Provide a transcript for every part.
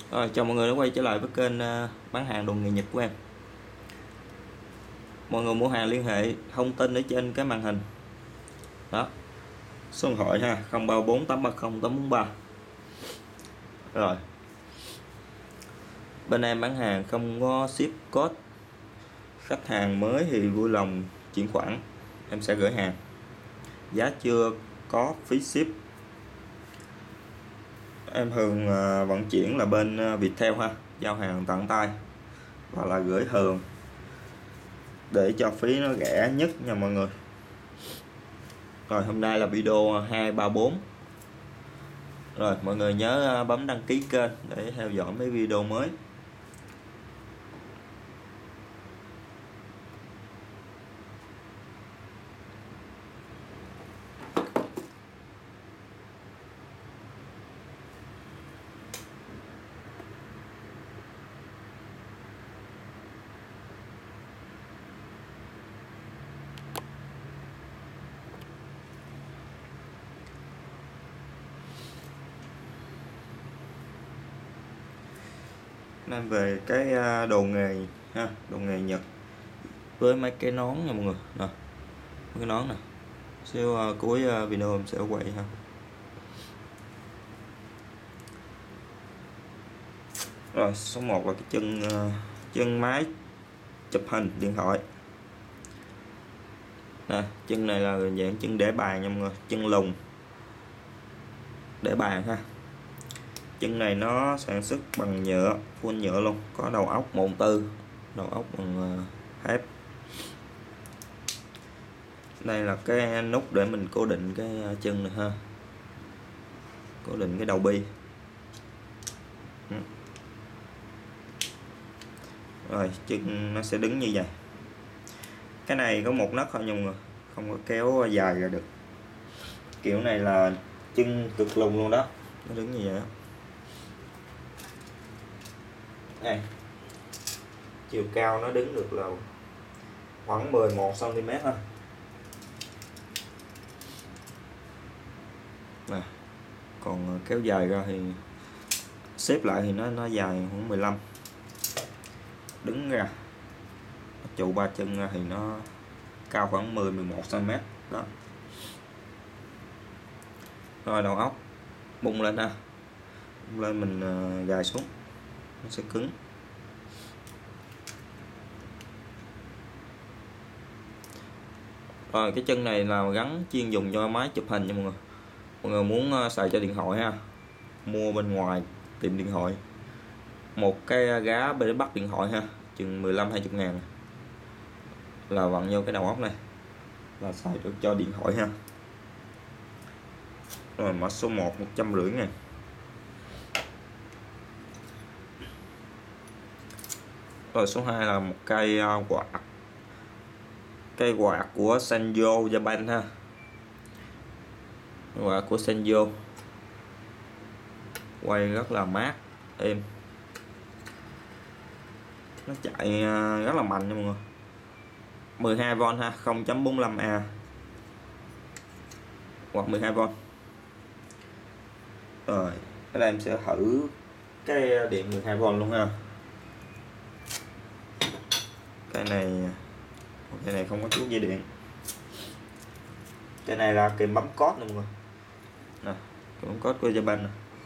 Rồi, chào mọi người đã quay trở lại với kênh bán hàng đồ nghề Nhật của em. Mọi người mua hàng liên hệ thông tin ở trên cái màn hình đó, số điện thoại ha, 034 830 843. Rồi, bên em bán hàng không có ship code, khách hàng mới thì vui lòng chuyển khoản, em sẽ gửi hàng, giá chưa có phí ship. Em thường vận chuyển là bên Viettel ha, giao hàng tận tay và là gửi thường để cho phí nó rẻ nhất nha mọi người. Rồi, hôm nay là video 234. Rồi, mọi người nhớ bấm đăng ký kênh để theo dõi mấy video mới. Nên về cái đồ nghề ha, đồ nghề Nhật với mấy cái nón nha mọi người nè, mấy cái nón nè, xíu cuối video em sẽ quay ha. Rồi, số 1 là cái chân máy chụp hình điện thoại nè. Chân này là dạng chân để bàn nha mọi người, chân lùn để bàn ha. Chân này nó sản xuất bằng nhựa, full nhựa luôn, có đầu ốc mộn tư, đầu ốc bằng thép. Đây là cái nút để mình cố định cái chân này ha, cố định cái đầu bi. Rồi, chân nó sẽ đứng như vậy. Cái này có một nấc thôi nha mọi người, không có kéo dài ra được. Kiểu này là chân cực lùn luôn đó, nó đứng như vậy đó. Đây, chiều cao nó đứng được là khoảng 11 cm thôi. Nè, còn kéo dài ra thì xếp lại thì nó dài khoảng 15. Đứng ra trụ ba chân ra thì nó cao khoảng 10-11 cm đó. Rồi, đầu ốc bung lên ha, bung lên mình gài xuống nó sẽ cứng. Rồi, cái chân này là gắn chuyên dùng cho máy chụp hình nha mọi người. Mọi người muốn xài cho điện thoại ha, mua bên ngoài tiệm điện thoại một cái gá để bắt điện thoại ha, chừng 15-20 ngàn là vặn vô cái đầu ốc này là xài được cho điện thoại ha. Rồi, mã số 1 150 ngàn. Rồi, số 2 là một cây quạt của Sanyo Japan ha, quạt của Sanyo quay rất là mát êm, nó chạy rất là mạnh nha mọi người. 12V ha, 0.45A, hoặc 12V. Rồi, ở đây em sẽ thử cái điện 12V luôn ha. Cái này không có chuốt dây điện. Cái này là kìm bấm code nè mọi người nè, kìm bấm code của Japan nè.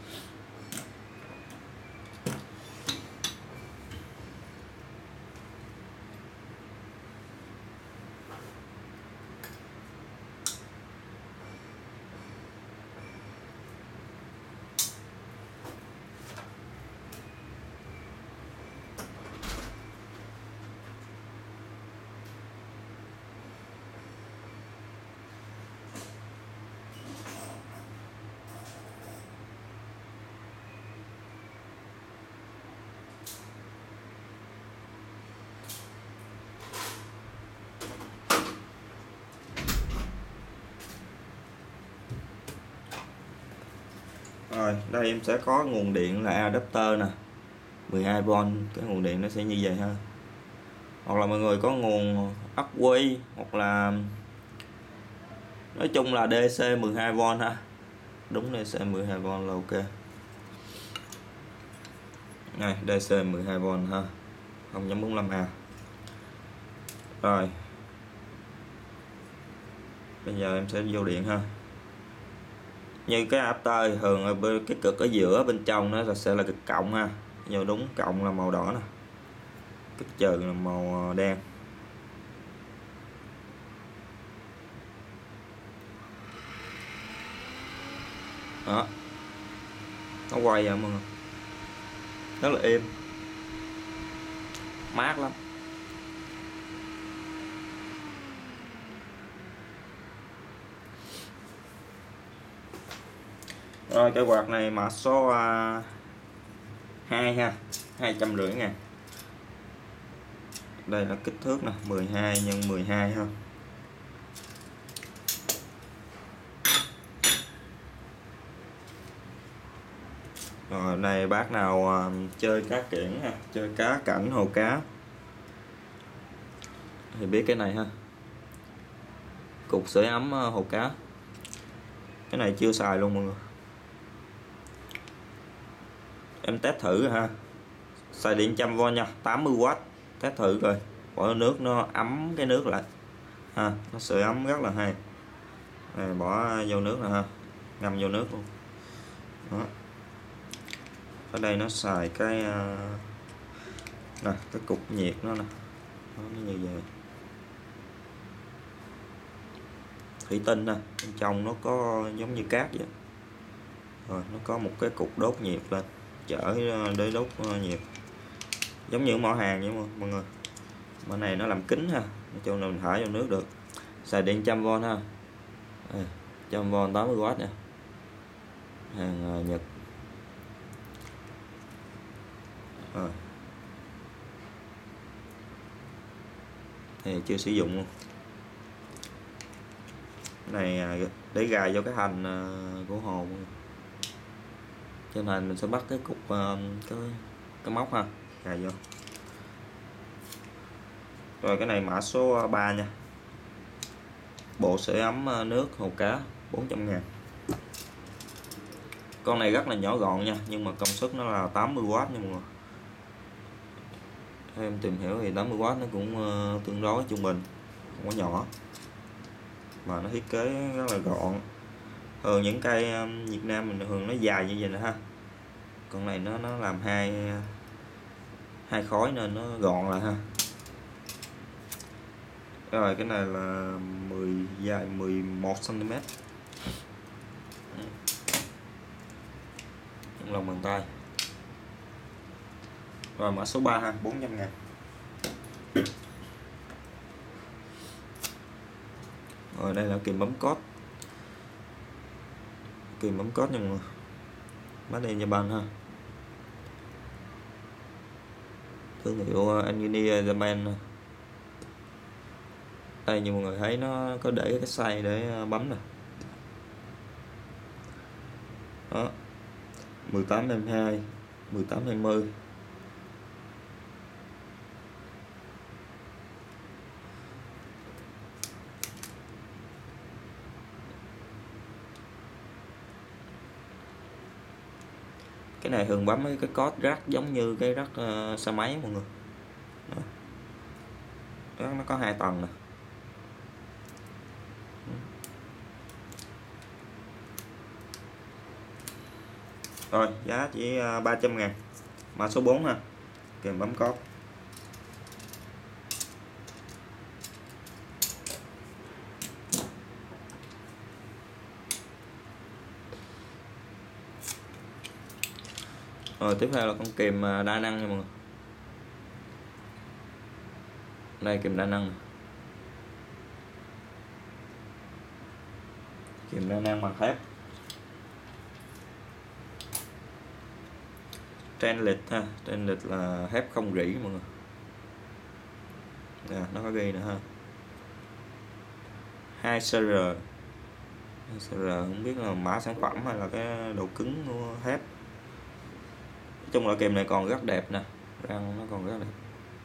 Rồi, đây em sẽ có nguồn điện là adapter nè, 12V, cái nguồn điện nó sẽ như vậy ha. Hoặc là mọi người có nguồn ắc quy, hoặc là nói chung là DC 12V ha, đúng DC 12V là ok. Này DC 12V ha, 0.45A. Rồi bây giờ em sẽ vô điện ha. Như cái adapter thì thường ở bên cái cực ở giữa bên trong nó là sẽ là cực cộng ha, vô đúng cộng là màu đỏ nè, cực trừ là màu đen. Đó, nó quay vậy mọi người, rất là êm, mát lắm. Rồi cái quạt này mã số 2 ha, 250.000. Đây là kích thước nè, 12 x 12 ha. Rồi này bác nào chơi cá kiển ha, chơi cá cảnh hồ cá thì biết cái này ha. Cục sưởi ấm hồ cá. Cái này chưa xài luôn mọi người. Em test thử rồi ha. Xài điện 100V nha, 80W. Test thử rồi. Bỏ nước nó ấm cái nước lại ha, nó sưởi ấm rất là hay. Này, bỏ vô nước nè ha, ngâm vô nước luôn. Đó. Ở đây nó xài cái nè, cái cục nhiệt nó nè, nó như vậy. Thủy tinh nè, bên trong nó có giống như cát vậy. Rồi nó có một cái cục đốt nhiệt lên, chở để đốt nhiệt, giống như mỏ hàng vậy mọi người. Mỏ này nó làm kính ha, nói chung là mình thả vô nước được. Xài điện 100V ha. 100V 80W nha, hàng Nhật. Rồi thì chưa sử dụng luôn. Cái này để gài vô cái hành của hồ. Trên hành mình sẽ bắt cái cục cái móc ha, gài vô. Rồi cái này mã số 3 nha, bộ sưởi ấm nước hồ cá 400.000. Con này rất là nhỏ gọn nha, nhưng mà công suất nó là 80W nha mọi người. Theo em tìm hiểu thì 80W nó cũng tương đối trung bình, không có nhỏ, mà nó thiết kế rất là gọn. Thường những cây Việt Nam mình thường nó dài như vậy nè ha, con này nó làm hai khối nên nó gọn lại ha. Rồi cái này là dài 11cm, trong lòng bàn tay. Rồi mã số 3 ha, 400.000. Rồi đây là kìm bấm code, kìm bấm code nha mọi người, Made in Japan ha, thương hiệu Engineer Japan. Đây như mọi người thấy nó có để cái size để bấm nè. Đó, 18mm2, 1820. Cái này thường bấm cái code rắc giống như cái rắc xe máy mọi người. Đó. Đó, nó có 2 tầng nè. Rồi giá chỉ 300.000, mã số 4 ha, kèm bấm code. Rồi tiếp theo là con kìm đa năng nha mọi người. Đây kìm đa năng này. Kìm đa năng bằng thép, stainless ha, stainless là thép không rỉ mọi người. Nè, nó có ghi nữa ha, 2CR. 2CR không biết là mã sản phẩm hay là cái độ cứng của thép. Nói chung là kìm này còn rất đẹp nè, răng nó còn rất đẹp,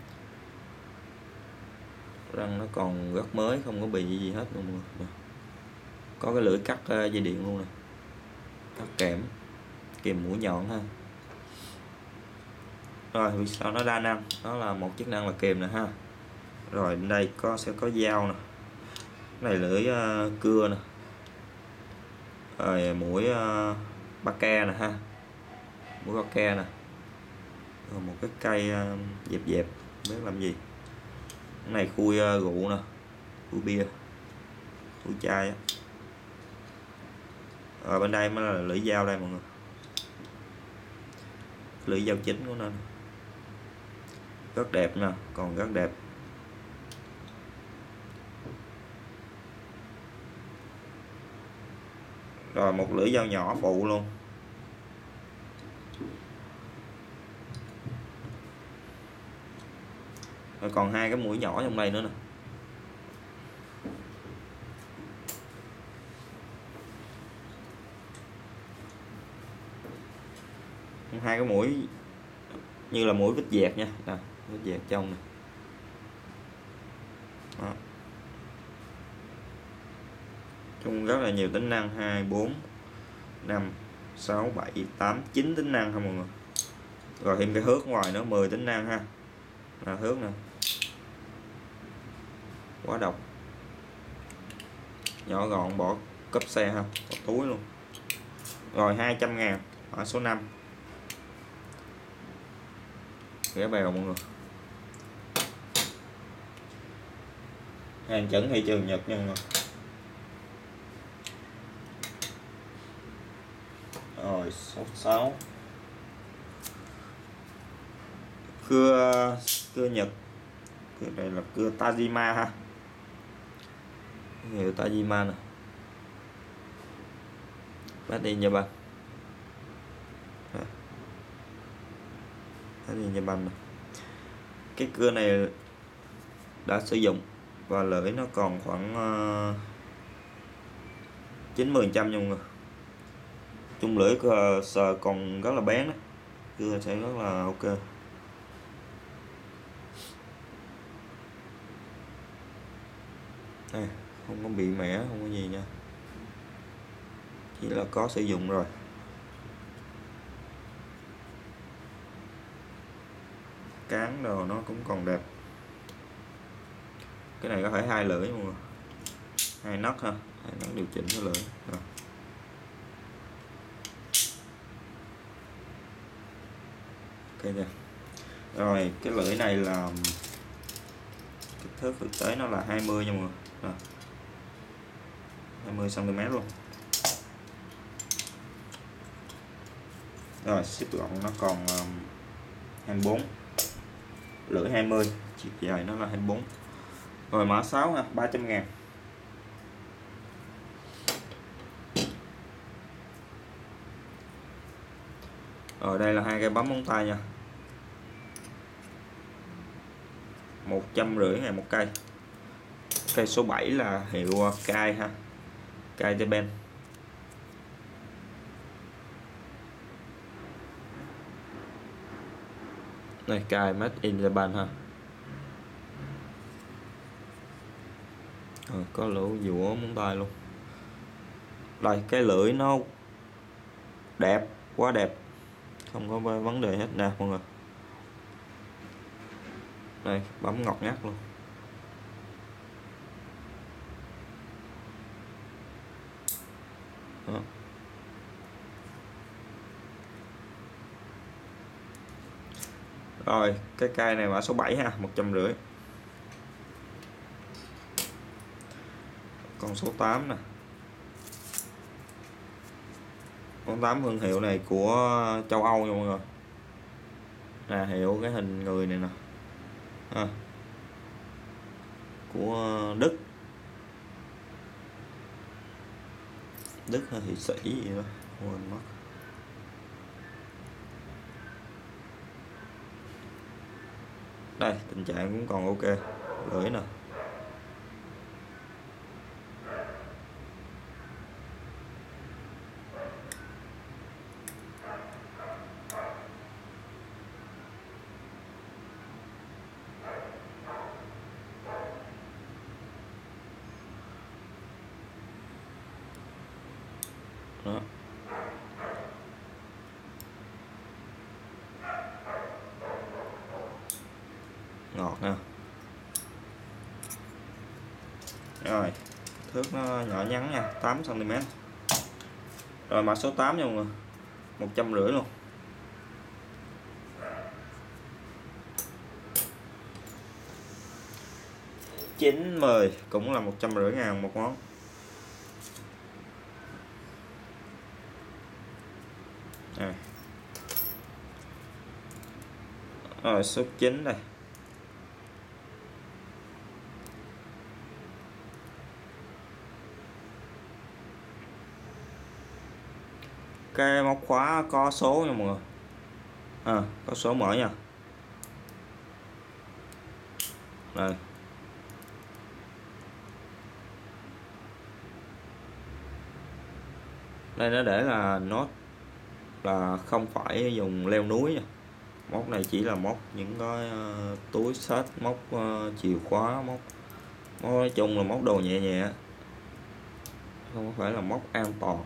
răng nó còn rất mới, không có bị gì hết luôn mọi người. Có cái lưỡi cắt dây điện luôn nè, cắt kẽm, kìm mũi nhọn ha. Rồi vì sao nó đa năng, đó là một chức năng là kìm nè ha. Rồi đây sẽ có dao nè, cái này lưỡi cưa nè, rồi mũi ba ke nè ha, mũi ba ke nè, rồi một cái cây dẹp dẹp biết làm gì. Cái này khui rượu nè, khui bia, khui chai á. Rồi bên đây mới là lưỡi dao đây mọi người, lưỡi dao chính của nó rất đẹp nè, còn rất đẹp. Rồi một lưỡi dao nhỏ phụ luôn. Rồi còn hai cái mũi nhỏ trong đây nữa nè. Hai cái mũi như là mũi vít dẹt nha, vít dẹt trong này. Đó. Chung rất là nhiều tính năng, 2, 4, 5, 6, 7, 8, 9 tính năng ha mọi người. Rồi thêm cái hớt ngoài nữa, 10 tính năng ha. Là hớt nè, quá độc, nhỏ gọn, bỏ cốp xe ha, bỏ túi luôn. Rồi 200.000 ở số 5. Ghé bèo mọi người, hàng chuẩn thị trường Nhật nha mọi người. Rồi số 6, cưa Nhật, cái này là cưa Tajima ha, hiệu Tajima nè, made in Japan, made in Japan nè. Cái cưa này đã sử dụng và lưỡi nó còn khoảng 90% nha mọi người. Chung lưỡi sờ còn rất là bén đấy, cưa sẽ rất là ok. Đây, không có bị mẻ, không có gì nha, chỉ là có sử dụng rồi. Cán đồ nó cũng còn đẹp. Cái này có thể 2 lưỡi mọi người, 2 nấc ha, 2 nấc điều chỉnh cái lưỡi rồi. Ok chưa? Rồi cái lưỡi này là kích thước thực tế nó là 20 nha mọi người. Rồi. 20 cm luôn. Rồi ship gọn nó còn 24, lưỡi 20, chiều dài nó là 24. Rồi mã 6 ha, 300.000. Rồi đây là hai cây bấm móng tay nha, 150.000 một cây. Cây số 7 là hiệu Kai ha, Kai Japan. Này Kai made in Japan ha. Rồi có lỗ dũa móng tay luôn. Đây cái lưỡi nó đẹp, quá đẹp, không có vấn đề hết nè mọi người. Đây bấm ngọt ngắt luôn. Đó. Rồi cái cây này mã số 7 ha, 150. Con số 8 nè, con 8 thương hiệu này của châu Âu nha mọi người, là hiệu cái hình người này nè à, của Đức hay Thụy Sĩ gì đó quên mất. Đây tình trạng cũng còn ok, lưỡi nè. Đó. thước nó nhỏ nhắn nha, 8 cm. Rồi mã số 8 nha mọi người, 150 luôn. Chín 10 cũng là 150.000 một món. À. Rồi số 9 đây. Cái móc khóa có số nha mọi người. Có số mở nha. Rồi. Đây nó để là nốt, là không phải dùng leo núi nha. Móc này chỉ là móc những cái túi xách, móc chìa khóa, móc nói chung là móc đồ nhẹ nhẹ, không phải là móc an toàn.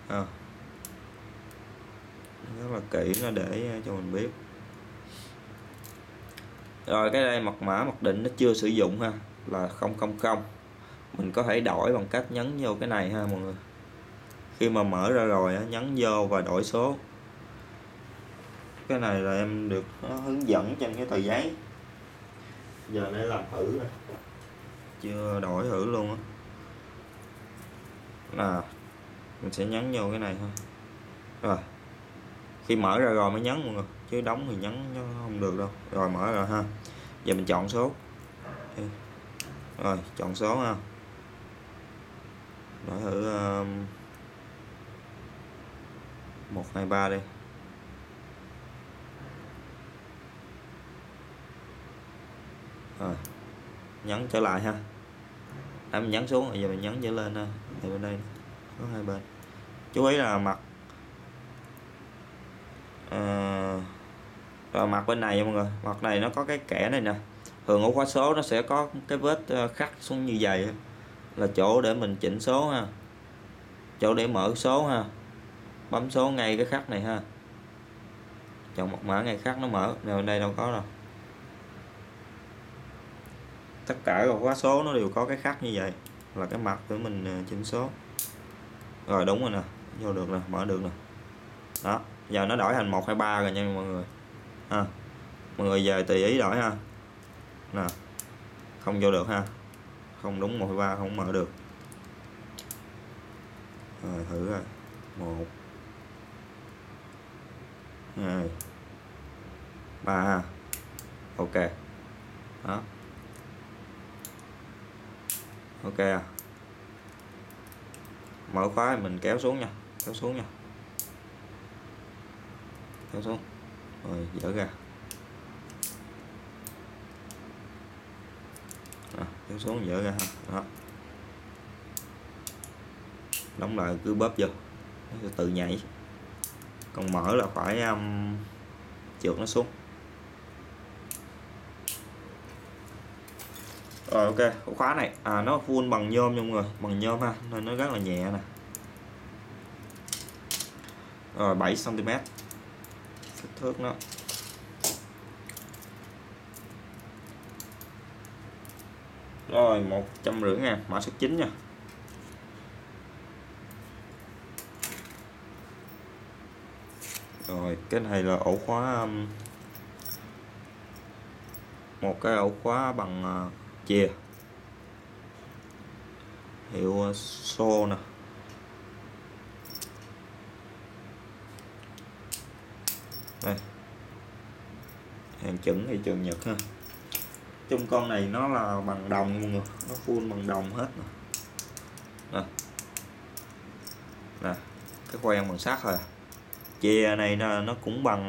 Rất là kỹ nó để cho mình biết. Rồi cái đây mật mã mặc định nó chưa sử dụng ha, là 000. Mình có thể đổi bằng cách nhấn vô cái này ha mọi người. Khi mà mở ra rồi nhấn vô và đổi số. Cái này là em được hướng dẫn trên cái tờ giấy. Giờ để làm thử này. Chưa đổi thử luôn á. Là mình sẽ nhấn vô cái này thôi. Rồi. Khi mở ra rồi mới nhấn mọi người, chứ đóng thì nhấn không được đâu. Rồi mở ra ha. Giờ mình chọn số. Rồi chọn số ha. Đổi thử 123 đi. Rồi nhấn trở lại ha. Mình nhấn xuống rồi giờ mình nhấn trở lên ha. Thì bên đây có hai bên. Chú ý là mặt rồi mặt bên này nha mọi người. Mặt này nó có cái kẽ này nè. Thường ổ khóa số nó sẽ có cái vết khắc xuống như vậy, là chỗ để mình chỉnh số ha, chỗ để mở số ha. Bấm số ngay cái khắc này ha, chọn mật mã ngay khắc nó mở. Rồi đây đâu có đâu. Tất cả ổ khóa số nó đều có cái khắc như vậy, là cái mặt để mình chỉnh số. Rồi đúng rồi nè, vô được nè, mở được nè. Đó, giờ nó đổi thành 123 rồi nha mọi người ha. Mọi người về tùy ý đổi ha. Nè, không vô được ha, không đúng 123 không mở được. Rồi thử rồi, 1 2 3 ha. Ok đó, ok à. Mở khóa mình kéo xuống nha, kéo xuống nha, kéo xuống rồi dỡ ra. Kéo xuống dỡ ra ha. Đó, đóng lại cứ bóp vô nó tự nhảy. Còn mở là phải trượt nó xuống. Rồi ok, ổ khóa này nó full bằng nhôm nha mọi người, bằng nhôm ha, nên nó rất là nhẹ nè. Rồi 7 cm kích thước nó. Rồi 150.000 mã số 9 nha. Rồi cái này là ổ khóa, một cái ổ khóa bằng chìa hiệu xô nè. Đây, hàng chuẩn thị trường Nhật ha. Chung con này nó là bằng đồng mọi người, nó full bằng đồng hết nè. Nè, cái khoen bằng sắt rồi. Chìa này nó cũng bằng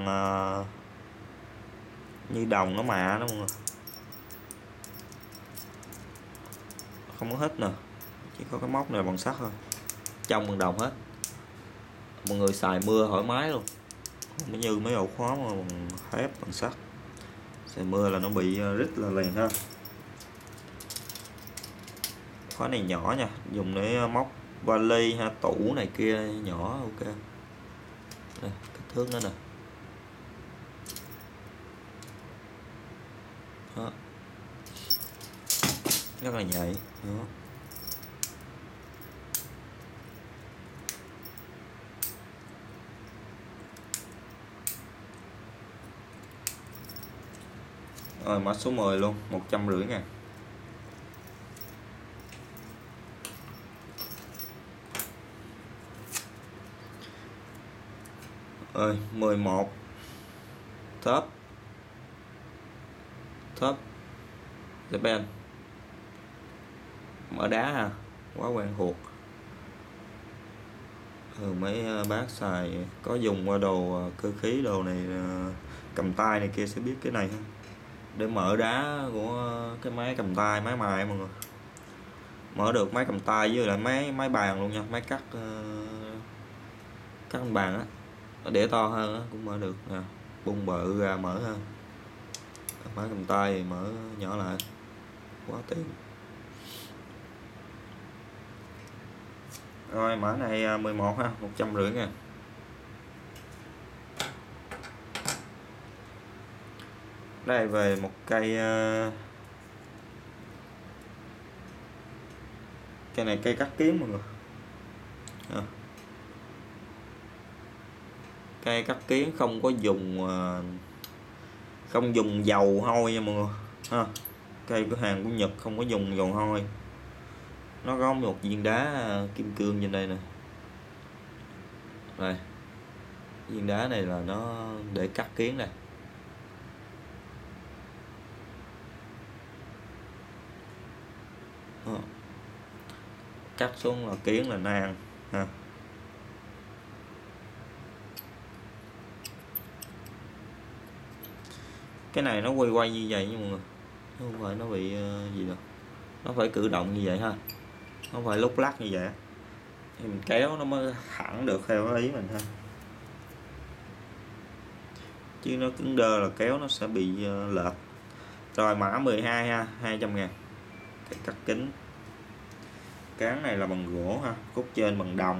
như đồng nó mà đó mọi người, không có hết nè, chỉ có cái móc này bằng sắt thôi, trong bằng đồng hết. Mọi người xài mưa thoải mái luôn, không như mấy ổ khóa mà bằng thép bằng sắt, xài mưa là nó bị rít là liền ha. Khóa này nhỏ nha, dùng để móc vali ha, tủ này kia nhỏ. Ok, đây, kích thước nữa nè. Đó, rất là nhạy đó. Rồi mã số 10 luôn, 150 ngàn. Rồi 11 top Japan, mở đá ha, quá quen thuộc. Mấy bác xài có dùng qua đồ cơ khí đồ này, cầm tay này kia sẽ biết cái này ha, để mở đá của cái máy cầm tay, máy mài mọi người. Mở được máy cầm tay với lại máy bàn luôn nha, máy cắt bàn á, để to hơn á cũng mở được nè, bung bự ra mở ha. Máy cầm tay mở nhỏ lại, quá tiện. Rồi mã này 11 ha, 150 ngàn. Đây về một cây này cây cắt kiến mọi người. Cây cắt kiến không có dùng dầu hôi nha mọi người ha. Cây của hàng của Nhật không có dùng dầu hôi. Nó có một viên đá kim cương trên đây nè. Đây, viên đá này là nó để cắt kiến này. Cắt xuống là kiến là nang ha. Cái này nó quay như vậy nha mọi người, không phải nó bị gì đâu, nó phải cử động như vậy ha, nó phải lúc lắc như vậy thì mình kéo nó mới hẳn được theo ý mình ha, chứ nó cứng đơ là kéo nó sẽ bị lệch. Rồi mã 12 ha, 200 ngàn. Cái cắt kính, cán này là bằng gỗ ha, cốt trên bằng đồng.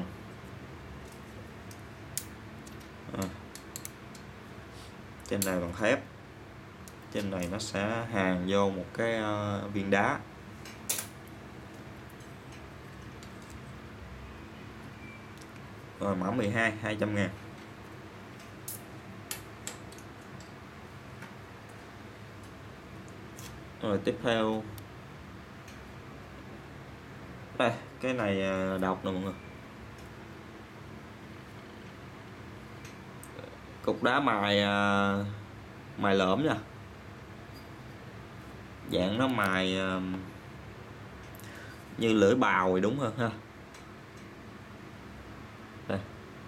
Trên này bằng thép, trên này nó sẽ hàn vô một cái viên đá. Rồi mã 12 200 ngàn. Rồi tiếp theo đây, cái này độc nè mọi người, cục đá mài lỡm nha, dạng nó mài như lưỡi bào thì đúng hơn ha. Đây.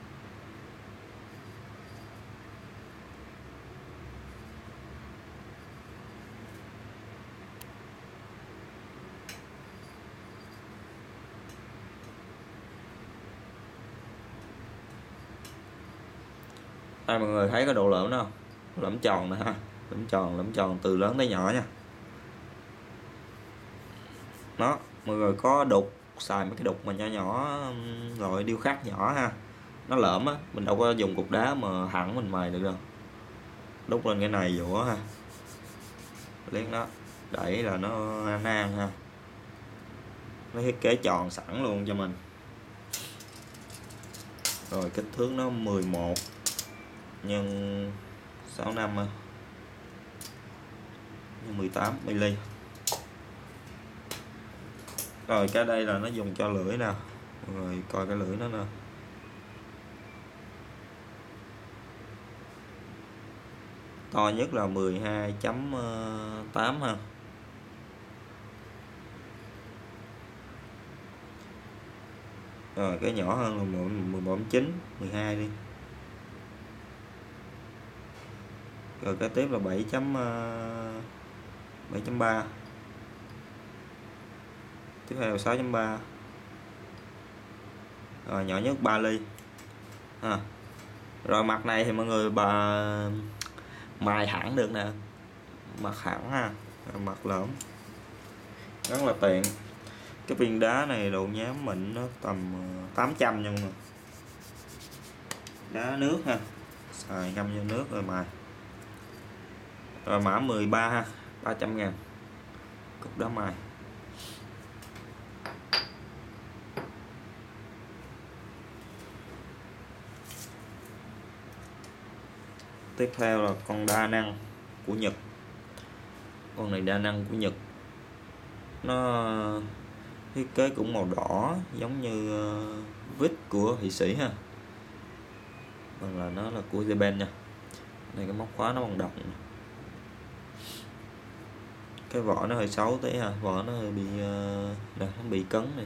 Đây mọi người thấy cái độ lởm đó không? Lởm tròn nè ha, lởm tròn từ lớn tới nhỏ nha. Đó, mọi người có đục, xài mấy cái đục mà nhỏ loại điêu khắc nhỏ ha, nó lởm á, mình đâu có dùng cục đá mà hẳn mình mài được đâu. Đúc lên cái này dũa ha, liếc nó đẩy là nó nang ha, nó thiết kế tròn sẵn luôn cho mình. Rồi kích thước nó 11 nhân 65 nhân 18 mm. Rồi cái đây là nó dùng cho lưỡi nè, mọi người coi cái lưỡi nó nè, to nhất là 12.8 ha. Rồi cái nhỏ hơn là 11.9, 12 đi. Rồi cái tiếp là 7.3, tiếp theo là 6.3, rồi nhỏ nhất 3 ly à. Rồi mặt này thì mọi người mài hẳn được nè, mặt hẳn ha, mặt lởm rất là tiện. Cái viên đá này độ nhám mịn nó tầm 800 nha mọi người, đá nước ha, xài ngâm vô nước rồi mài. Rồi mã 13 ha, 300 ngàn, cục đá mài. Tiếp theo là con đa năng của Nhật, Con này đa năng của Nhật, nó thiết kế cũng màu đỏ giống như vít của Thụy Sĩ ha, bằng là nó là của Japan nha. Này cái móc khóa nó bằng đồng, cái vỏ nó hơi xấu tí ha, vỏ nó hơi bị nó bị cấn này.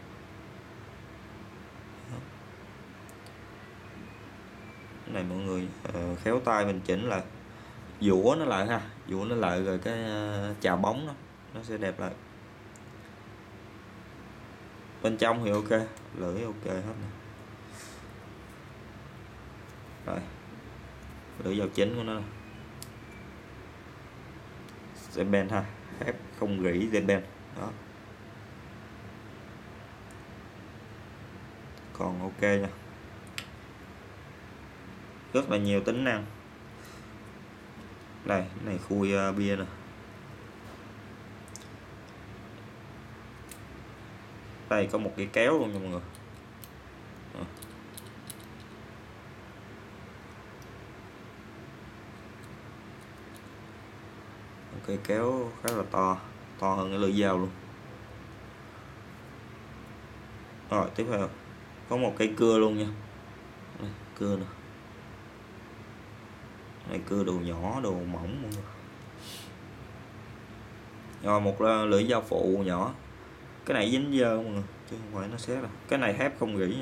Cái này mọi người khéo tay mình chỉnh lại, dũa nó lại ha, dũa nó lại rồi cái chà bóng nó sẽ đẹp lại. Bên trong thì ok, lưỡi ok hết này. Rồi lưỡi dao chính của nó Japan ha, thép không rỉ Japan đó, còn ok nha, rất là nhiều tính năng. Đây này khui bia nè, đây có một cái kéo luôn nha mọi người. Cây kéo khá là to hơn cái lưỡi dao luôn. Rồi tiếp theo có một cây cưa luôn nha, đây, cưa nè, này cưa đồ nhỏ đồ mỏng mọi người. Rồi một lưỡi dao phụ nhỏ, cái này dính dơ mọi người chứ không phải nó xé đâu. Cái này thép không rỉ nha,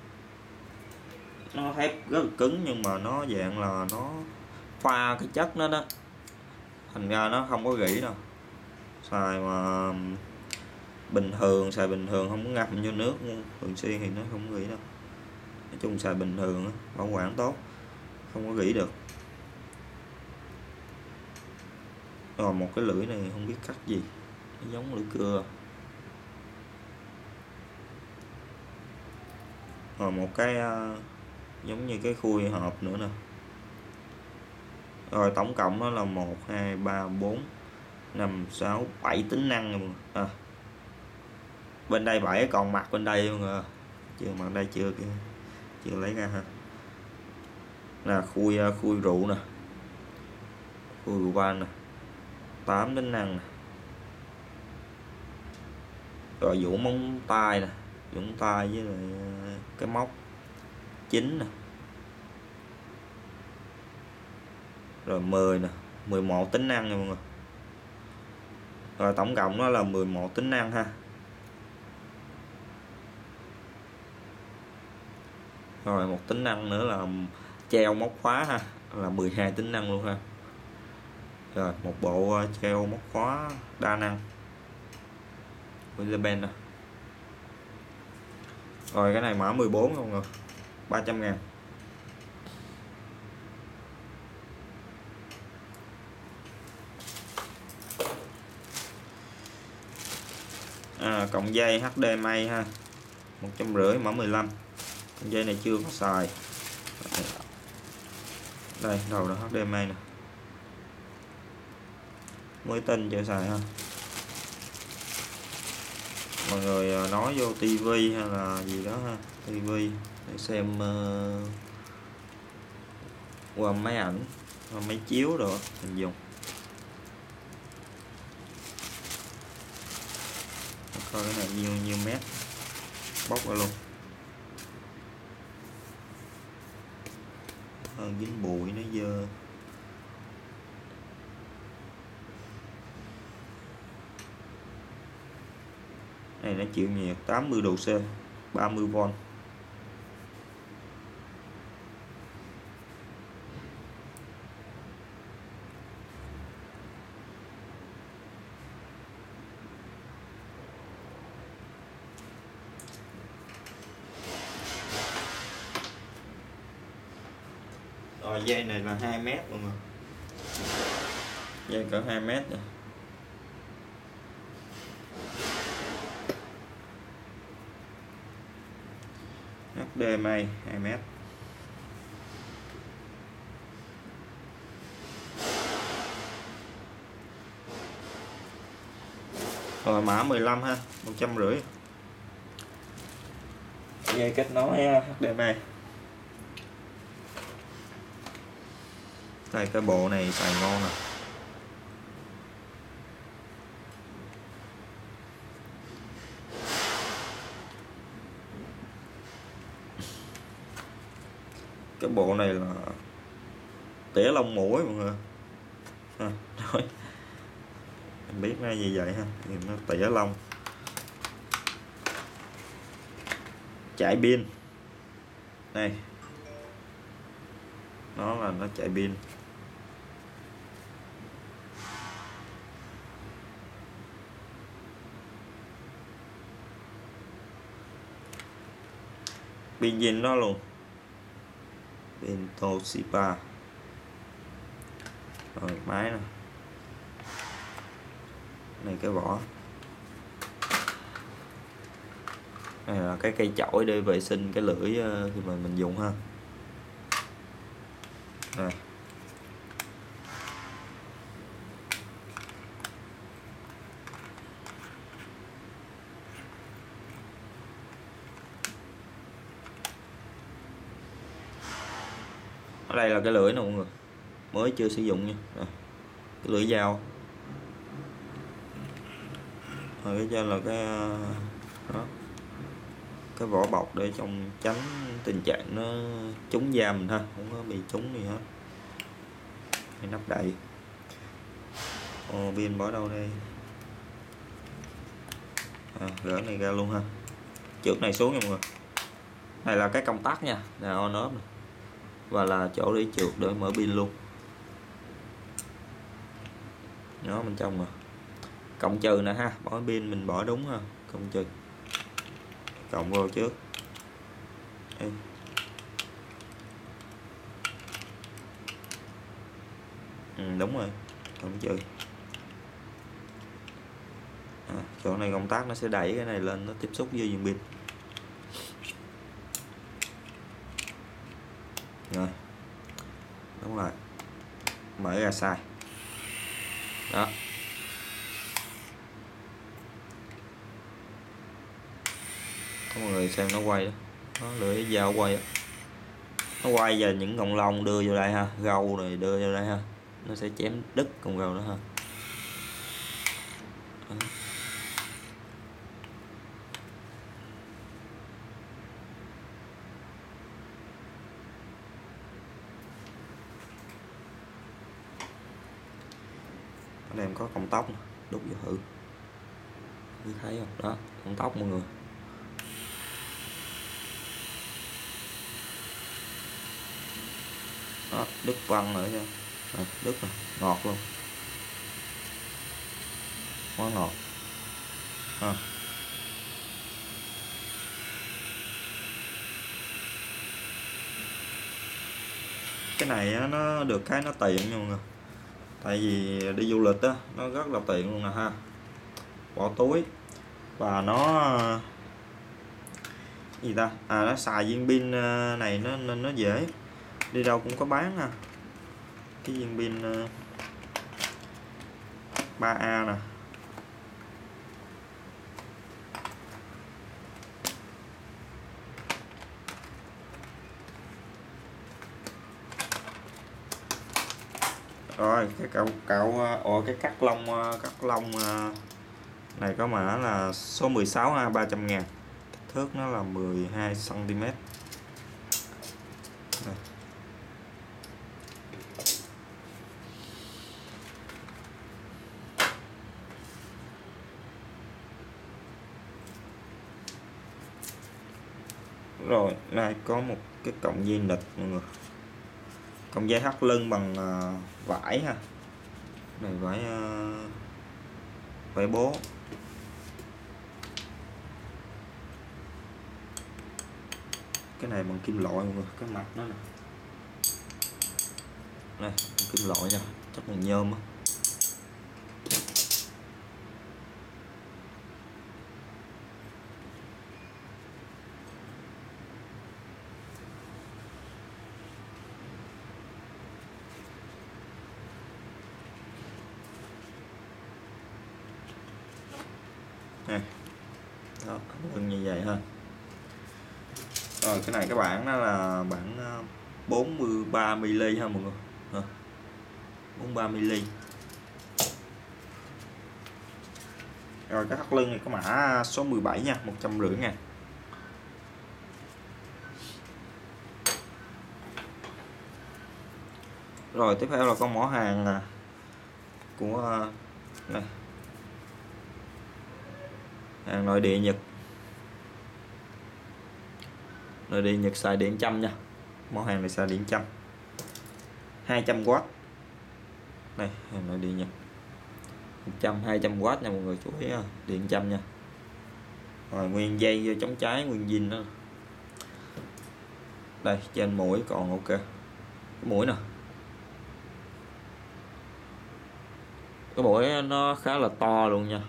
nó thép rất là cứng nhưng mà nó dạng là nó pha cái chất nó đó, thành ra nó không có rỉ đâu. Xài mà bình thường, xài bình thường không có ngâm vô nước thường xuyên thì nó không có rỉ đâu. Nói chung xài bình thường bảo quản tốt, không có rỉ được. Rồi một cái lưỡi này không biết cắt gì, nó giống lưỡi cưa. Rồi một cái giống như cái khui hộp nữa nè. Rồi tổng cộng nó là 1 2 3 4 5 6 7 tính năng mọi người. Bên đây 7 còn mặt bên đây mọi người, chưa mặt đây chưa lấy ra ha. Là khui rượu nè, khui rượu vang nè, 8 tính năng nè. Rồi vũ móng tay nè, vũ móng tay với lại cái móc chính nè. Rồi 10 nè, 11 tính năng nha mọi người. Rồi tổng cộng nó là 11 tính năng ha. Rồi một tính năng nữa là treo móc khóa ha, là 12 tính năng luôn ha. Rồi một bộ treo móc khóa đa năng của Japan nè. Rồi cái này mã 14 mọi người, 300.000. Cộng dây HDMI ha, 150 mã 15. Cộng dây này chưa có xài. Đây đầu là HDMI nè, mới tinh chưa xài ha. Mọi người nói vô tivi hay là gì đó ha, tivi để xem qua máy ảnh, qua máy chiếu rồi mình dùng. Coi cái này nhiêu mét, bóc ra luôn. Dính bụi nó dơ. Này nó chịu nhiệt 80 độ C, 30V. Rồi dây này là 2 mét mọi người, dây cỡ 2 mét nè. HDMI 2 mét. Rồi mã 15 ha, 150. Dây kết nối HDMI. Đây cái bộ này xài ngon nè. Cái bộ này là tỉa lông mũi mọi người rồi em biết nó như vậy ha, thì nó tỉa lông. Chạy pin đây, nó là nó chạy pin. Pin zin đó luôn, pin Toshiba. Rồi máy nè, này cái vỏ này là cái cây chổi để vệ sinh cái lưỡi khi mà mình dùng ha. Rồi. Ở đây là cái lưỡi nè mọi người, mới chưa sử dụng nha. Rồi. Cái lưỡi dao. Rồi cái trên là cái đó, cái vỏ bọc để trong tránh tình trạng nó trúng da mình ha, không có bị trúng gì hết. Cái nắp đậy. Pin bỏ đâu đây? Gỡ này ra luôn ha, trượt này xuống nha mọi người. Này là cái công tắc nha, là on off này. Và là chỗ để trượt để mở pin luôn. Nó bên trong mà cộng trừ nè ha, bỏ pin mình bỏ đúng ha, cộng trừ, cộng vô trước. Đây. Đúng rồi, cộng trừ. Chỗ này công tắc nó sẽ đẩy cái này lên, nó tiếp xúc với viên pin. Rồi đúng rồi, mở ra sai đó. Có mọi người xem nó quay đó, nó lưỡi dao quay đó. Nó quay về những cọng lông đưa vô đây ha, gâu rồi đưa vô đây ha, nó sẽ chém đứt con gâu đó ha. Đó. Ở đây em có cọng tóc nè, đút vô thử, quý thấy không? Đó, cọng tóc mọi người. Đó, đứt văng nữa nha. Đứt nè, ngọt luôn, quá ngọt ha. Cái này á, nó được cái nó tiện nha mọi người, tại vì đi du lịch á nó rất là tiện luôn nè ha, bỏ túi. Và nó gì ta, nó xài viên pin này nó nên nó dễ, đi đâu cũng có bán ha. Cái viên pin 3A nè. Rồi cái cái cắt lông này có mã là số 16 ha, 300.000. Kích thước nó là 12 cm. Rồi này có một cái cọng dây nịt mọi người, cọng dây thắt lưng bằng vải ha, này vải bố. Cái này bằng kim loại mọi người, cái mặt nó nè, này kim loại nha, chắc bằng nhôm á. Này. Đó, lưng như vậy ha. Rồi cái này các bạn nó là bản 43mm ha mọi người, 43mm. Rồi cái thắt lưng này có mã số 17 nha, 150.000. Rồi tiếp theo là con mỏ hàng của này, hàng nội địa Nhật. Nội địa Nhật xài điện châm nha. Mỏ hàng này xài điện châm 200W. Này, hàng nội địa Nhật 200W nha mọi người, chú ý điện châm nha. Rồi nguyên dây vô chống cháy, nguyên zin đó. Đây, trên mũi còn ok. Cái mũi nè, cái mũi nó khá là to luôn nha.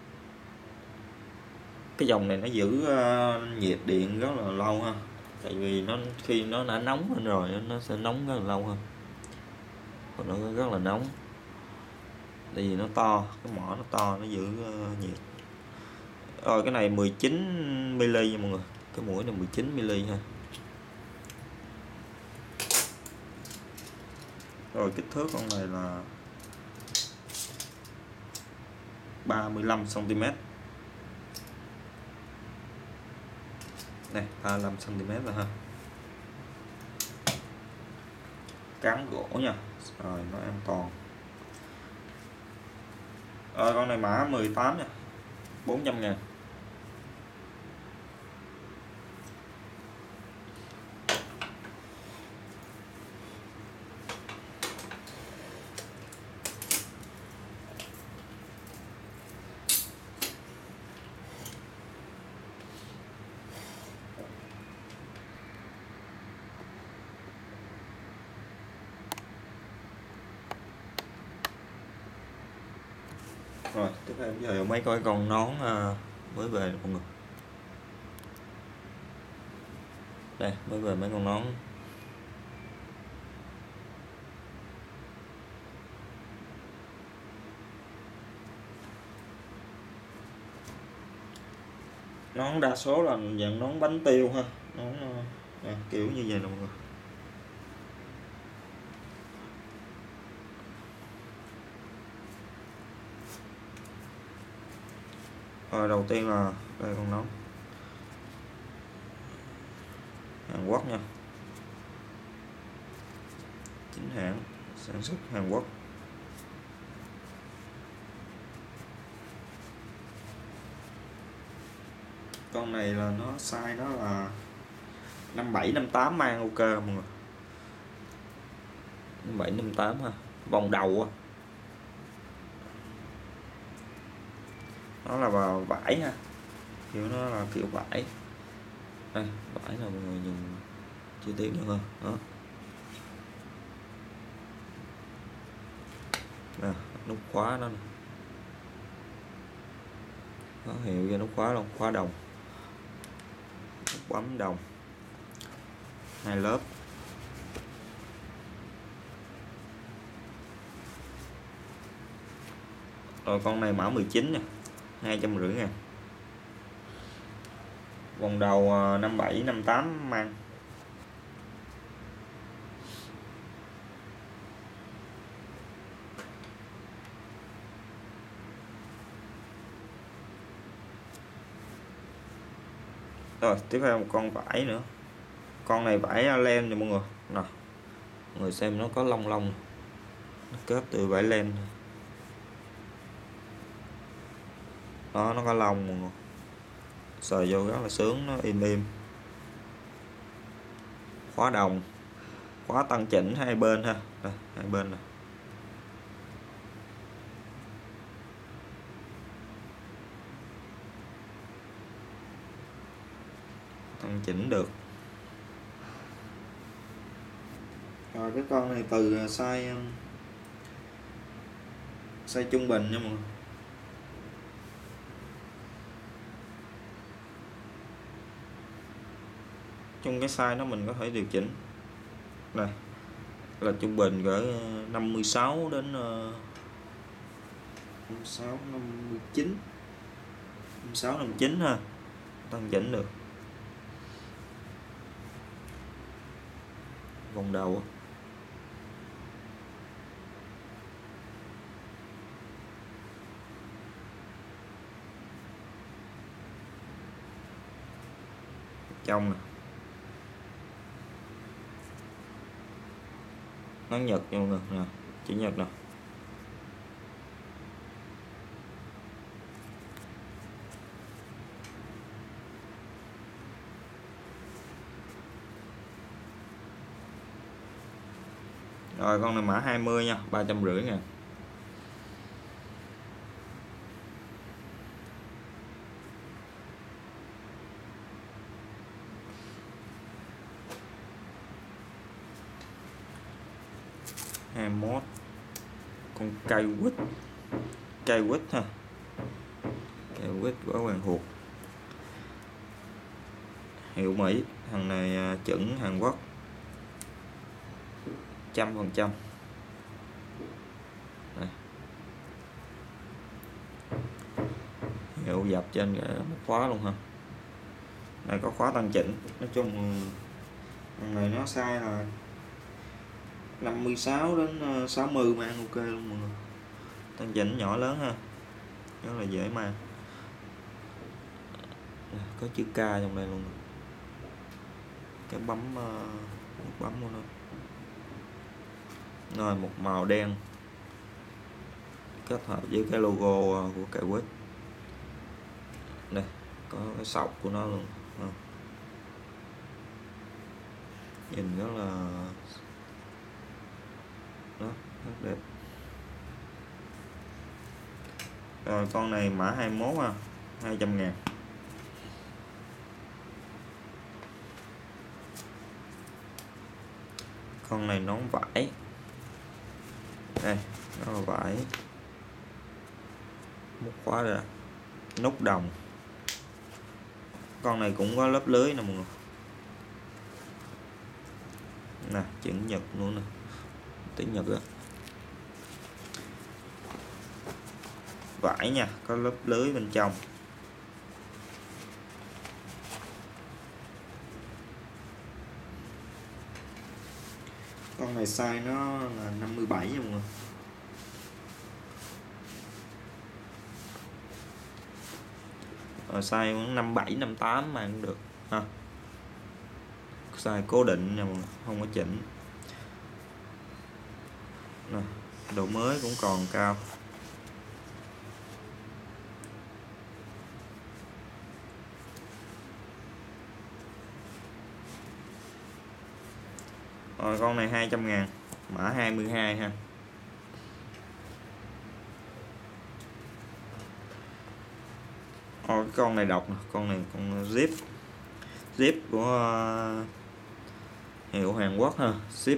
Cái dòng này nó giữ nhiệt điện rất là lâu ha, tại vì nó khi nó đã nóng lên rồi nó sẽ nóng rất là lâu hơn, còn nó rất là nóng tại vì nó to, cái mỏ nó to, nó giữ nhiệt. Rồi cái này 19mm nha mọi người, cái mũi này 19mm ha. Rồi kích thước con này là 35cm. Này 35cm rồi ha. Cán gỗ nha, rồi nó an toàn. Rồi con này mã 18 nha, 400.000. Rồi tiếp theo giờ mấy coi con nón mới về mọi người. Đây mới về mấy con nón. Nón đa số là dạng nón bánh tiêu ha, nón kiểu như vậy nè mọi người. Rồi đầu tiên là đây con nón Hàn Quốc nha, chính hãng sản xuất Hàn Quốc. Con này là nó size nó là 57 58 mang ok mọi người. 57 58 ha, vòng đầu á. Nó là vào vải ha, kiểu nó là kiểu vải. Đây vải là mọi người nhìn chi tiết nữa hơn đó. Nè, nút khóa đó nè, có hiệu cho nút khóa luôn, khóa đồng, nút bấm đồng, 2 lớp. Rồi con này mã 19 nè, 250.000. Vòng đầu 57 58 mang. Rồi tiếp theo một con vải nữa. Con này vải len nha mọi người. Nè, mọi người xem nó có lông lông, nó kết từ vải len đó, nó có lông mọi người, sờ vô rất là sướng, nó im im. Khóa đồng, khóa tăng chỉnh hai bên ha. Đây, hai bên nè. Tăng chỉnh được. Rồi cái con này từ size trung bình nha mọi người. Trong cái size đó mình có thể điều chỉnh. Này là trung bình cỡ 56 đến 56 59 56 59 ha, tăng chỉnh được. Vòng đầu trong nè. nón Nhật nha mọi người nè, chữ Nhật nè. Rồi con này mã 20 nha, 350.000. Con cây quýt ha, cây quýt quá quen thuộc, hiệu Mỹ, thằng này chuẩn Hàn Quốc 100%. Hiệu dập trên một khóa luôn ha, này có khóa tăng chỉnh. Nói chung thằng này nó size là 56 đến 60 mang ok luôn mọi người, tăng chỉnh nhỏ lớn ha, rất là dễ mang. Có chữ K trong đây luôn, cái bấm nút bấm của nó. Rồi một màu đen kết hợp với cái logo của cây quýt đây, có cái sọc của nó luôn. Nhìn rất là đó, rất đẹp. Rồi con này mã 21 ha, 200.000. Con này nón vải đây, nó là vải mút khóa ra, nút đồng. Con này cũng có lớp lưới nè mọi người nè, chữ Nhật luôn nè, tiếng Nhật á, vải nha, có lớp lưới bên trong. Con này size nó là 57 nha mọi người. Rồi size cũng 57 58 mà cũng được ha. Size cố định nha mọi người, không có chỉnh. Nè, độ mới cũng còn cao. Rồi con này 200.000, mã 22 ha. Rồi cái con này độc nè, con này con zip của hiệu Hàn Quốc ha, zip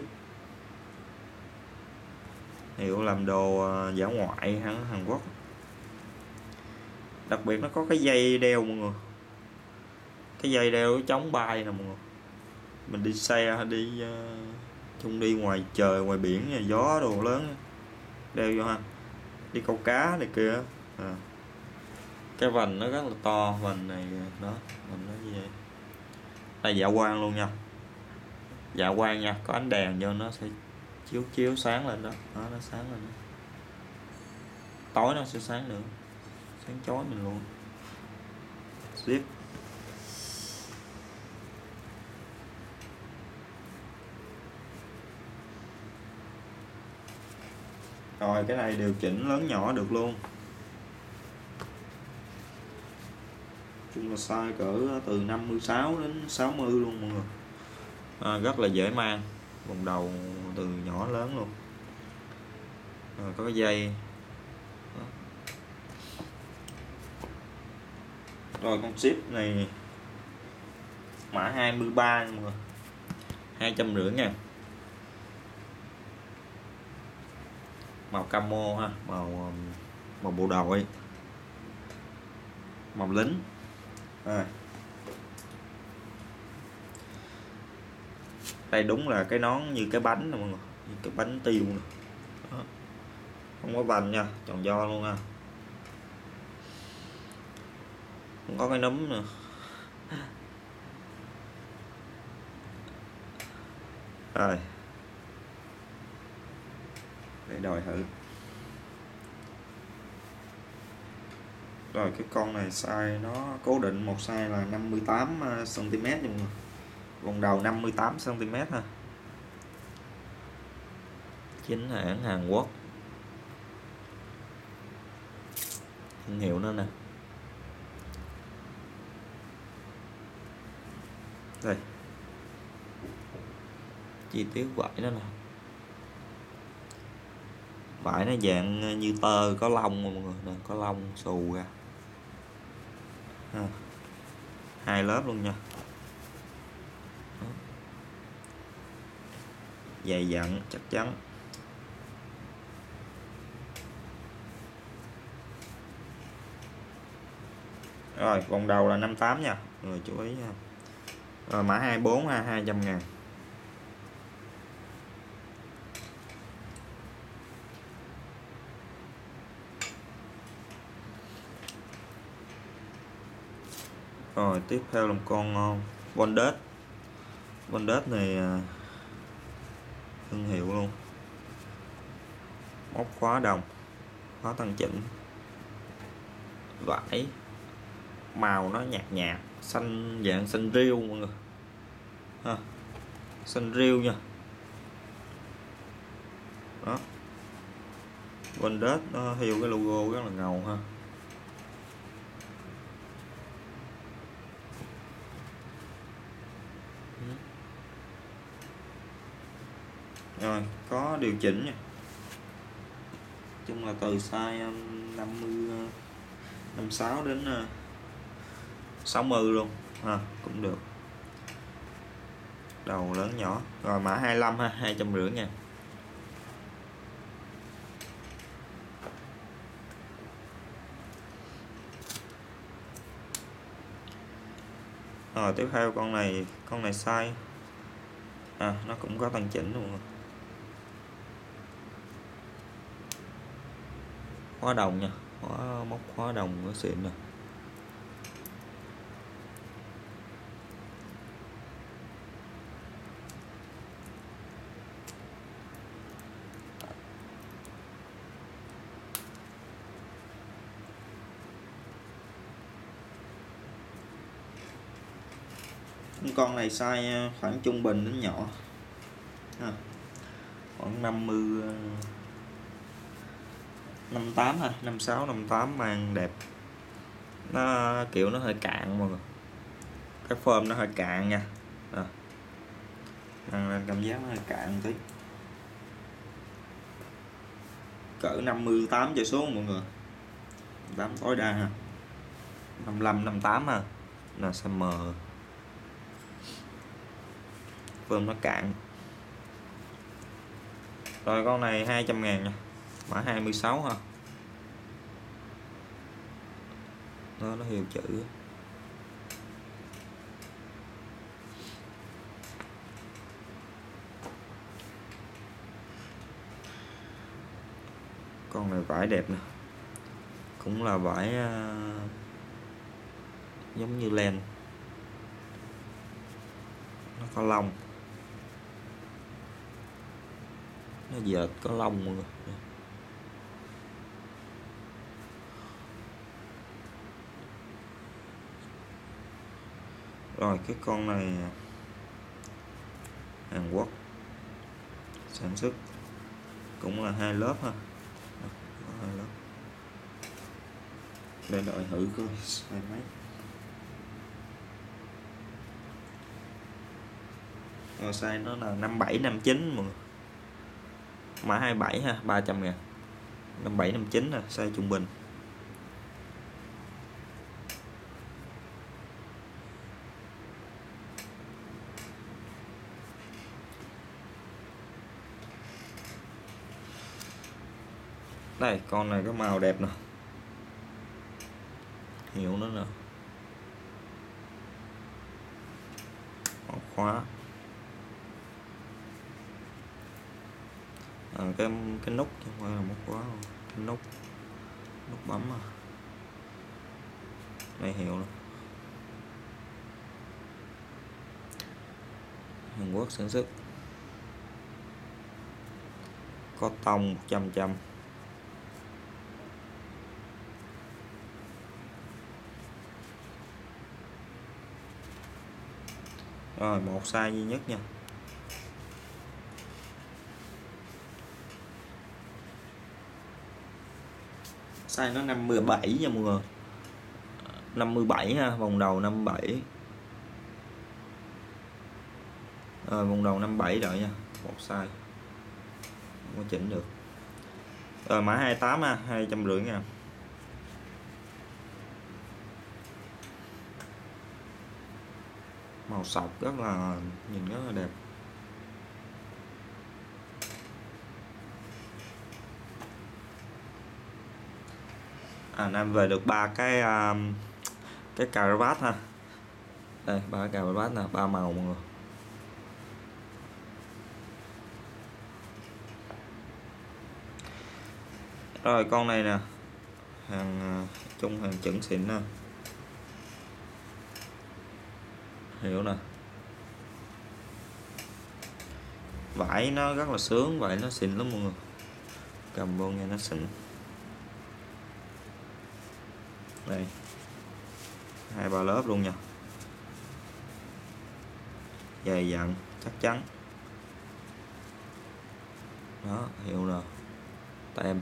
hiệu làm đồ dã ngoại Hàn Quốc. Đặc biệt nó có cái dây đeo mọi người, cái dây đeo chống bay nè mọi người. Mình đi xe đi chung đi ngoài trời ngoài biển gió đồ lớn đeo vô ha, đi câu cá này kia cái vành nó rất là to, vành này đó, vành nó như vậy. Đây dạ quang luôn nha, dạ quang nha, có ánh đèn vô nó sẽ chiếu sáng lên đó, nó sáng lên đó. Tối nó sẽ sáng nữa, sáng chói mình luôn. Zip rồi, cái này điều chỉnh lớn nhỏ được luôn. Chung là size cỡ từ 56 đến 60 luôn mọi người. Rất là dễ mang, vòng đầu từ nhỏ lớn luôn. Có cái dây đó. Rồi con ship này mã 23 mọi người, 250.000. Màu camo ha, màu bộ đội, màu lính. Đây đúng là cái nón như cái bánh nè mọi người, như cái bánh tiêu nè. Đó. Không có vành nha, tròn do luôn ha, không có cái núm nữa. Rồi để đòi thử. Rồi cái con này size nó cố định một size là 58 cm nha mọi người, vòng đầu 58 cm ha. chính hãng Hàn Quốc, thương hiệu nó nè. Đây, chi tiết vải đó nè, vải nó dạng như tơ có lông mọi người nè, có lông xù ra ha. 2 lớp luôn nha. Đó. Dày dặn chắc chắn. Rồi vòng đầu là 58 nha, người chú ý nha. Rồi mã 24 ha, 200.000. Rồi tiếp theo là một con Bonded. Bonded này thương hiệu luôn, móc khóa đồng, khóa tăng chỉnh, vải màu nó nhạt nhạt xanh, dạng xanh riêu mọi người ha, xanh riêu nha. Đó, Bonded nó hiệu cái logo rất là ngầu ha. Rồi có điều chỉnh nha, chung là từ size 50 56 đến 60 luôn ha, cũng được. Đầu lớn nhỏ. Rồi mã 25 ha, 250 nha. Rồi tiếp theo con này size nó cũng có tăng chỉnh luôn. Khóa đồng nha, móc khóa đồng có xịn nè. Con này size khoảng trung bình đến nhỏ ha, khoảng 50 58 ha, 56 58 mang đẹp. Nó kiểu nó hơi cạn mọi người, cái form nó hơi cạn nha, mang lên cảm giác nó hơi cạn tí, cỡ 58 trở xuống mọi người, 8 tối đa ha, 55 58 ha, là size M. Form nó cạn. Rồi con này 200.000 nha, mã 26 ha. Nó hiệu chữ. Con này vải đẹp nè, cũng là vải giống như len, nó có lông, nó dệt có lông mọi người. Rồi cái con này Hàn Quốc sản xuất, cũng là 2 lớp ha, có 2 lớp. Để đợi thử coi size mấy. Rồi size nó là 57 59 mọi người, mã 27 ha, 300.000. 57 59 là size trung bình. Đây con này có màu đẹp nè, hiệu nó nè, khóa cái nút chứ không phải là một khóa, cái nút bấm đây hiệu nè, Hàn Quốc sản xuất, có tông 100%. Rồi một size duy nhất nha. size nó 57 nha mọi người, 57 ha, vòng đầu 57. Vòng đầu 57 đợi nha, một size không có chỉnh được. Rồi mã 28 ha, 250 ngàn. Màu sọc rất là nhìn rất là đẹp. Nam về được ba cái caravat ha. Đây, ba cái caravat nè, 3 màu mọi người. Rồi con này nè, hàng chung hàng chuẩn xịn nè, hiểu nè, vải nó rất là sướng, vải nó xịn lắm mọi người, cầm vô nghe nó xịn. Đây 2-3 lớp luôn nha, dày dặn chắc chắn đó, hiệu nè, tem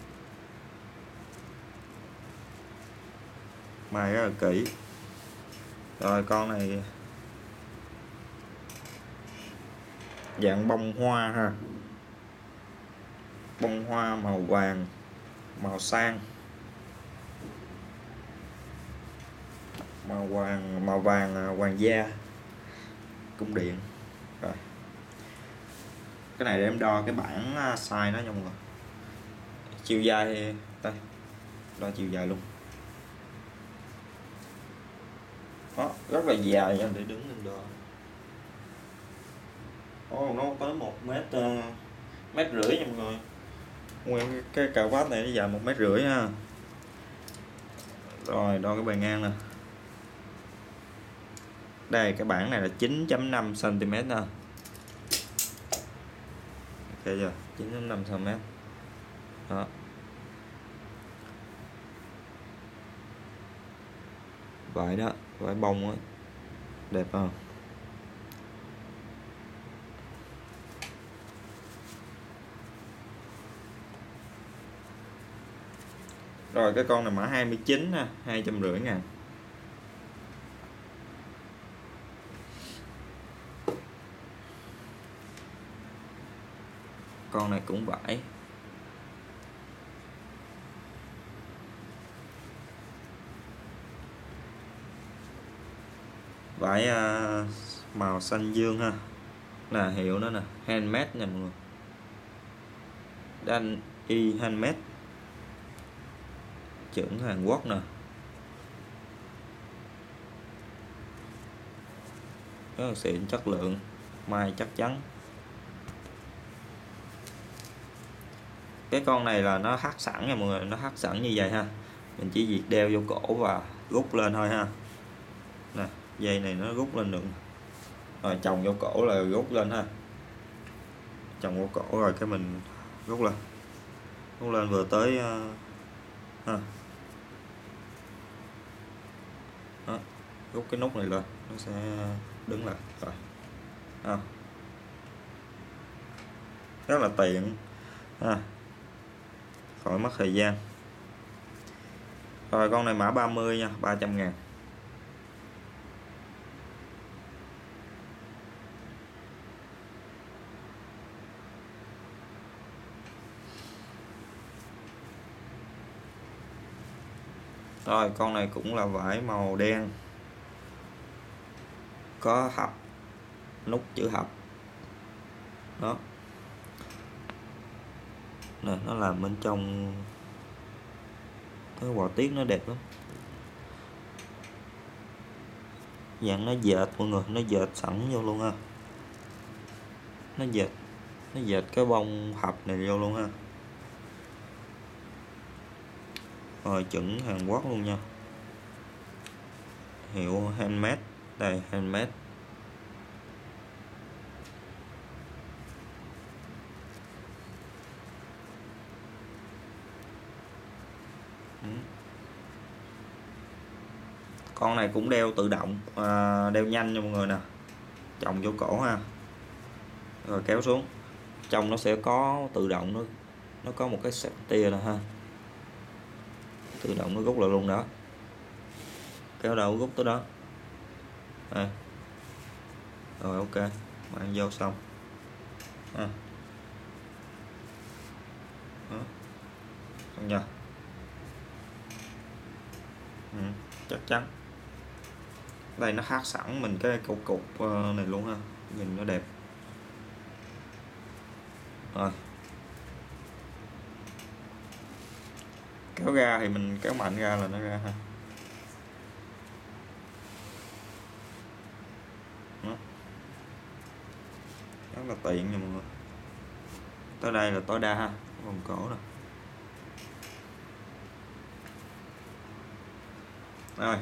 may rất là kỹ. Rồi con này dạng bông hoa ha, bông hoa màu vàng, màu sang, màu vàng hoàng gia cung điện. Rồi cái này để em đo cái bảng size nó nha mọi người, chiều dài đây, đo chiều dài luôn đó, rất là dài nha, để đứng lên đo. Nó tới 1 mét rưỡi nha mọi người, nguyên cái cà vát này nó dài 1,5 mét ha. Rồi đo cái bề ngang nè, đây cái bảng này là 9.5 cm nè, ok chưa, 9.5 cm đó. Vải đó, vải bông á, đẹp không? Rồi cái con này mã 29 ha, 250 ngàn. Con này cũng vải, vải màu xanh dương ha, là hiệu nó nè, handmade nè mọi người, Dan y handmade, chuẩn Hàn Quốc nè, rất là xịn, chất lượng, may chắc chắn. Cái con này là nó hắt sẵn nha mọi người, nó hắt sẵn như vậy ha, mình chỉ việc đeo vô cổ và rút lên thôi ha. Nè, dây này nó rút lên được, rồi chồng vô cổ là rút lên ha, chồng vô cổ rồi cái mình rút lên vừa tới ha. Đó, rút cái nút này lên nó sẽ đứng lại rồi à. Rất là tiện ha, khỏi mất thời gian. Rồi con này mã 30 nha, 300 ngàn. Rồi con này cũng là vải màu đen, có hập, nút chữ hập đó nè, nó làm bên trong cái họa tiết nó đẹp lắm, dạng nó dệt mọi người, nó dệt sẵn vô luôn ha, nó dệt cái bông hập này vô luôn ha. Rồi chuẩn Hàn Quốc luôn nha, hiệu handmade, đây handmade. Con này cũng đeo tự động, đeo nhanh nha mọi người nè, chồng vô cổ ha, rồi kéo xuống, trong nó sẽ có tự động, nó có một cái sạc tia nè ha, tự động nó rút lại luôn đó, kéo đâu rút tới đó. Đây. Rồi ok, bạn vô xong à. Đó. Xong nha. Chắc chắn đây nó hát sẵn mình cái câu cục này luôn ha, nhìn nó đẹp rồi. Kéo ra thì mình kéo mạnh ra là nó ra ha. Đó. Rất là tiện nha mọi người. Tới đây là tối đa ha, vòng cổ rồi. Rồi.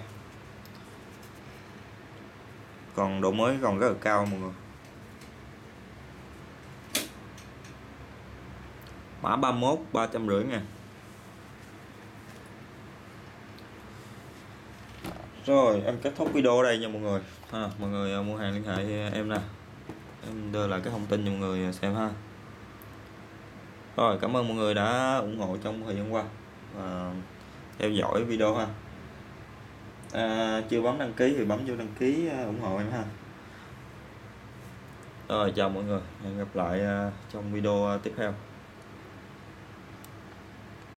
Còn độ mới còn rất là cao mọi người. Mã 31 350 ngàn. Rồi em kết thúc video ở đây nha mọi người ha. Mọi người mua hàng liên hệ em nè, em đưa lại cái thông tin cho mọi người xem ha. Rồi cảm ơn mọi người đã ủng hộ trong thời gian qua và theo dõi video ha. Chưa bấm đăng ký thì bấm vô đăng ký ủng hộ em ha. Rồi chào mọi người, hẹn gặp lại trong video tiếp theo.